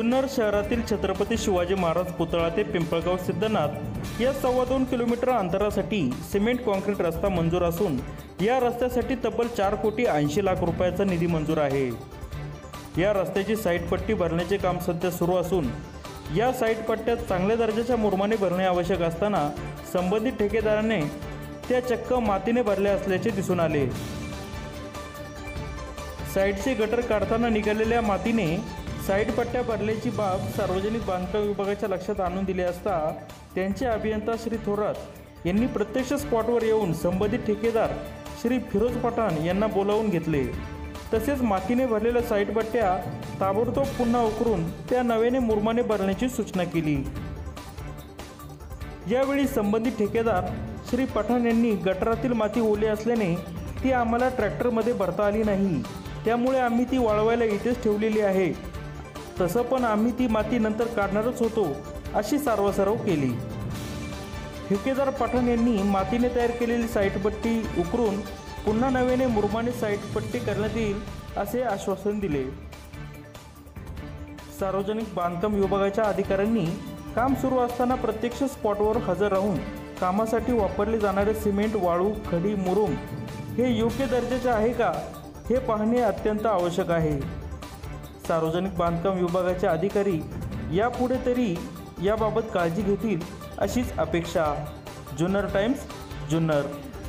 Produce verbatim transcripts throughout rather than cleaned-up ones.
जुन्नर शहरातील छत्रपती शिवाजी महाराज पुतळा ते पिंपळगाव सिद्धनाथ या सव्वा दोन किलोमीटर अंतरासाठी सिमेंट कॉन्क्रीट रस्ता मंजूर असून या रस्त्यासाठी तब्बल चार कोटी ऐंशी लाख रुपयाचा निधी मंजूर आहे। या रस्त्याची साईड पट्टी भरण्याचे काम सध्या सुरू असून या साईड पट्ट्यात चांगल्या दर्जाच्या मुरमाने भरणे आवश्यक असताना संबंधित ठेकेदाराने त्या चक्क मातीने भरल्या असल्याचे दिसून आले। साईडचे गटर काढताना निघालेल्या मातीने साईड पट्ट्या भरल्याची बाब सार्वजनिक बांधकाम विभागाच्या लक्षात आणून दिली असता त्यांचे अभियंता श्री थोरात यांनी प्रत्यक्ष स्पॉटवर येऊन संबंधित ठेकेदार श्री फिरोज पठाण यांना बोलावून घेतले। तसेच मातीने भरलेल्या साईड पट्ट्या ताबडतोब पुन्हा उकरून त्या नव्याने मुरमाने भरण्याची सूचना केली। यावेळी संबंधित ठेकेदार श्री पठाण यांनी गटारातील माती ओली असल्याने ती आम्हाला ट्रॅक्टरमध्ये भरता आली नाही, त्यामुळे आम्ही ती वाळवायला इथेच ठेवलेली आहे, तसं पण आम्ही ती माती नंतर काढणारच होतो अशी सारवासारव केली। ठेकेदार पठाण यांनी मातीने तयार केलेली साईडपट्टी उकरून पुन्हा नव्याने मुरमाने साईडपट्टी करण्यात येईल असे आश्वासन दिले। सार्वजनिक बांधकाम विभागाच्या अधिकाऱ्यांनी काम सुरू असताना प्रत्यक्ष स्पॉटवर हजर राहून कामासाठी वापरले जाणारे सिमेंट, वाळू, खडी, मुरुम हे योग्य दर्जाचे आहे का हे पाहणे अत्यंत आवश्यक आहे। सार्वजनिक बांधकाम विभागाचे अधिकारी यापुढे तरी याबाबत काळजी घेतील अशीच अपेक्षा। जुन्नर टाइम्स, जुन्नर।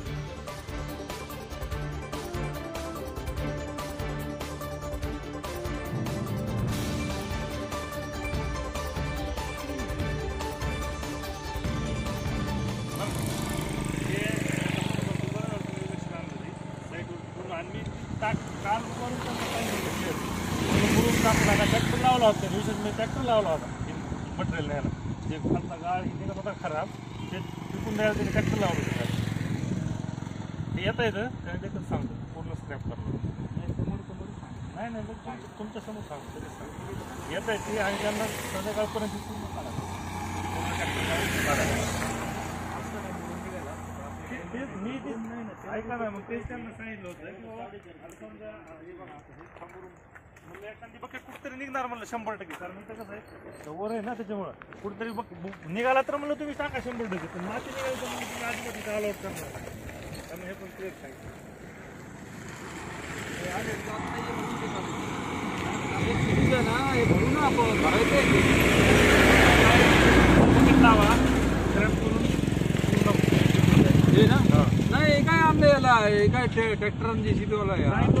ट्रॅक्टर लावला होता दिवसात मी ट्रॅक्टर लावला होता मटेरियल न्यायला जे खालचा गाळ निघत होता खराब ते तिकून द्यायला त्याने ट्रॅक्टर लावलं होतं ते येता येतं त्याने देखील सांगतो पूर्ण स्क्रॅप करणार समोर समोर नाही नाही मग तुमच्या समोर सांगतो त्याच्यात सांगतो येता येते आणि त्यांना संध्याकाळपर्यंत पूर्ण मी ते ऐका ना मग तेच त्यांना सांगितलं होतं की एखादी बकेट कुठतरी निघणार म्हणलं शंभर टक्के, कारण मग कसं आहे वर आहे ना त्याच्यामुळं कुठतरी बघ निघाला तर म्हणलं तुम्ही टाका शंभर टक्के, पण माती निघाली तर मग तुम्ही आजूबाजूचा अलॉट करणार त्यामुळे हे पण क्लिअर सांगितलं। लावा नाही काय आपल्या याला काय ट्रॅक्टर जेसीबीवाला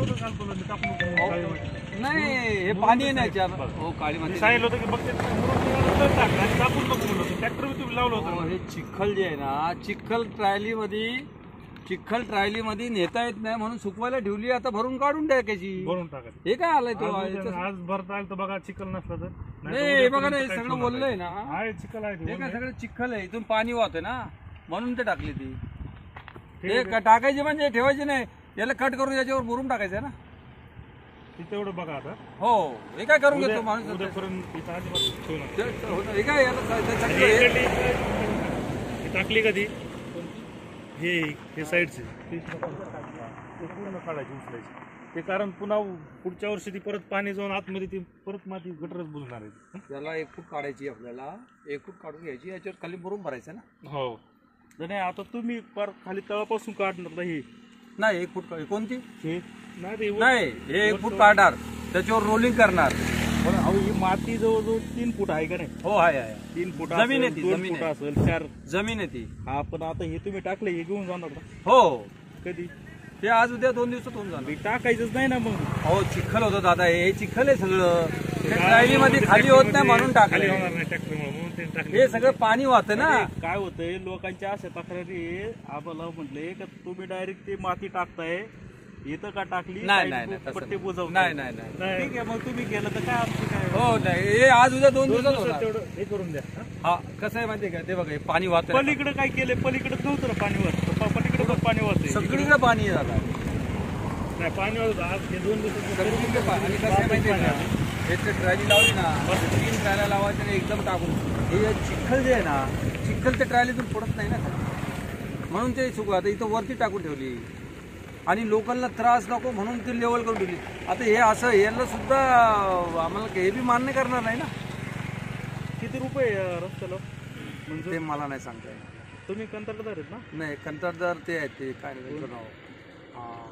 नाही हे पाणी नाही हो काळी माती सांगितलं होतं की बघते टाकून बघून ट्रॅक्टर तुम्ही लावलं होतं। हे चिखल जे आहे ना चिखल ट्रायली मध्ये चिखल ट्रायली मध्ये नेता येत नाही म्हणून सुकवायला ठेवली, आता भरून काढून टाकायची भरून टाकायची। हे काय आलंय तो आज भरता आलं तर बघा चिखल नसला तर नाही बघा नाही सगळं बोललंय ना आहे चिखल आहे हे काय सगळं चिखल आहे इथून पाणी वाहतंय ना म्हणून ते टाकली ती हे टाकायची म्हणजे ठेवायची नाही, याला कट करून याच्यावर मुरुम टाकायचं ना तेवढं बघा आता। हो हे काय करून घेतो माणूस उद्यापर्यंत हे काय टाकली कधी हे हे साईडचे ते पूर्ण काढायची उचलायची ते, कारण पुन्हा पुढच्या वर्षी ती परत पाणी जाऊन आतमध्ये ती परत माती गटरच बुजणार आहे। त्याला एक फूट काढायची आपल्याला, एक फूट काढून घ्यायची, याच्यावर खाली मुरुम भरायचं ना। हो नाही आता तुम्ही पर खाली तळापासून काढणार नाही नाही एक फूट कोणती हे नाही हे एक फूट काढणार त्याच्यावर रोलिंग करणार। पण अहो ही माती जवळजवळ तीन फूट आहे का नाही? हो आहे तीन फूट जमीन आहे ती, दोन जमीन फूट असेल, चार जमीन आहे ती। हा पण आता हे तुम्ही टाकले हे घेऊन जाणार का? हो कधी ते आज उद्या दोन दिवसात होऊन जाणार। टाकायचंच नाही ना मग। हो चिखल होतं दादा, हे चिखल आहे सगळं ट्रायली मध्ये खाली होत नाही म्हणून टाकले, हे सगळं पाणी वाहतं ना। काय होतंय लोकांच्या अशा तक्रारी आम्हाला म्हटले का तुम्ही डायरेक्ट ते माती टाकताय इथं का टाकली पट्टी बुजव नाही नाही नाही ठीक आहे मग तुम्ही केलं तर काय आमचं काय हो नाही हे आज उद्या दोन दिवसात होणार तेवढं हे करून द्या। हा कसं आहे माहितीये का ते बघा पाणी वाहतं पलीकडे काय केलं पलीकडे नव्हतं ना पाणी वाहत पलीकडे पण पाणी वाहतंय सगळीकडे पाणी आहे दादा नाही पाणी वाहत आज हे दोन दिवसात सगळीकडे पाणी। आणि कसं आहे माहितीये का हे ट्रायली लावली ना तीन ट्रायला लावायचं आणि एकदम टाकून हे चिखल जे आहे ना चिखल त्या ट्रायलीतून पडत नाही ना खाली म्हणून ते सुकू आता इथं वरती टाकून ठेवली आणि लोकांना त्रास नको म्हणून ती लेवल करून ठेवली। आता हे असं याला सुद्धा आम्हाला हे बी मान्य करणार नाही ना। किती रुपये आहे या रस्त्याला म्हणजे ते मला नाही सांगता येणार. तुम्ही कंत्राटदार आहेत ना? नाही कंत्राटदार ते आहेत ते काय नाही त्यांचं नाव हां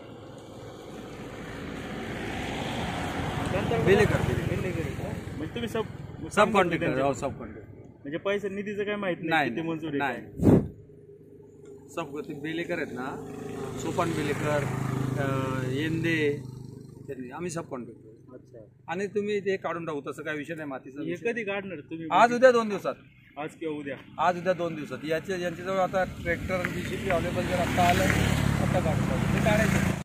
कंत्राटदार बेलेकर बेलेकर बेलेकर आहे का? म्हणजे तुम्ही सब सब कॉन्ट्रॅक्टर हो सब कॉन्ट्रॅक्टर म्हणजे पैसे निधीचं काय माहित नाही नाही किती मंजूर आहे नाही काय? सब ते बेलेकर आहेत ना सोपान बेलेकर अं, येंदे त्यांनी आम्ही सब कॉन्ट्रॅक्टर अच्छा. आणि तुम्ही ते काढून टाकू तसं काय विषय नाही मातीचा हे विषय. कधी काढणार तुम्ही? आज उद्या दोन दिवसात आज किंवा उद्या? आज उद्या दोन दिवसात याचे यांच्याजवळ आता tractor B C P available जर आता आलं आता काढतो ते काढायचं